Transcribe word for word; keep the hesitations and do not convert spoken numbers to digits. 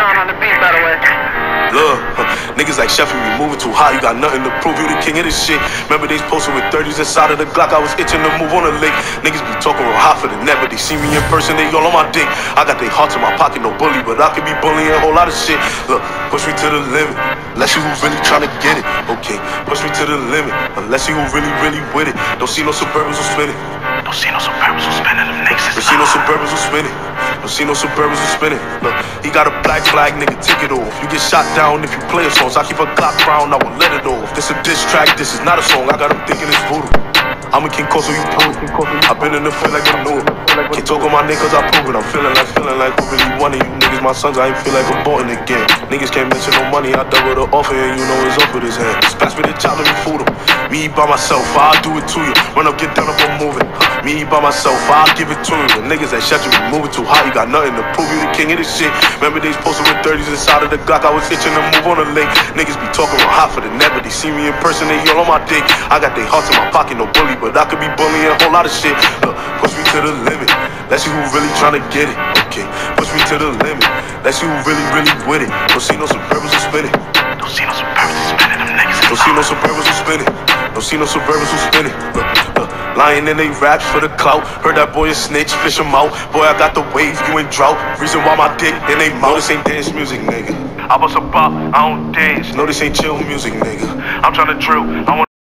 John on the beat, by the way. Look, huh, niggas like Sheffield, you moving too high, you got nothing to prove, you the king of this shit. Remember days posted with thirties inside of the Glock, I was itching to move on the lake. Niggas be talking real hot for the net, but they see me in person, they all on my dick. I got their hearts in my pocket, no bully, but I could be bullying a whole lot of shit. Look, push me to the limit, unless you who really tryna get it. Okay, push me to the limit, unless you who really, really with it. Don't see no Suburbans who spinning. Don't see no Suburbans who spinning, them niggas. Don't see no Suburbans who spinning. Don't see no Suburbans who spinning. Look, he got a black flag, nigga, take it off. You get shot down if you play a song. So I keep a Glock round, I will let it off. This a diss track, this is not a song. I got him thinking it's voodoo. I'm a King Koso, you prove it. I've been in the field like I knew it. Can't talk on my nigga cause I prove it. I'm feeling like, feeling like who really wanted you niggas. My sons, I ain't feel like I'm bought again. Niggas can't mention no money, I double the offer and you know it's up with his hand. Just pass me the child, let me fool him. Me by myself, I'll do it to you. Run up, get done up, I'm moving. Me by myself, I'll give it to you. The niggas that shut you, we moving too high. You got nothing to prove, you the king of this shit. Remember days posted with thirties inside of the Glock, I was itching to move on the lake. Niggas be talking real hot for the net, but they see me in person, they all on my dick. I got their hearts in my pocket, no bully, but I could be bullying a whole lot of shit. Look, push me to the limit, let's see who really tryna get it. Okay, push me to the limit, let's see who really, really with it. Don't see no Suburbans who spinning. Don't see no Suburbans who spinning, them niggas. Don't see no Suburbans who spinning. Don't see no Suburbans who spinning. Look, look, lying in they raps for the clout. Heard that boy a snitch, fish him out. Boy, I got the wave, you in drought. Reason why my dick in they mouth. No, this ain't dance music, nigga. I bust a bop, I don't dance. No, this ain't chill music, nigga. I'm tryna drill, I want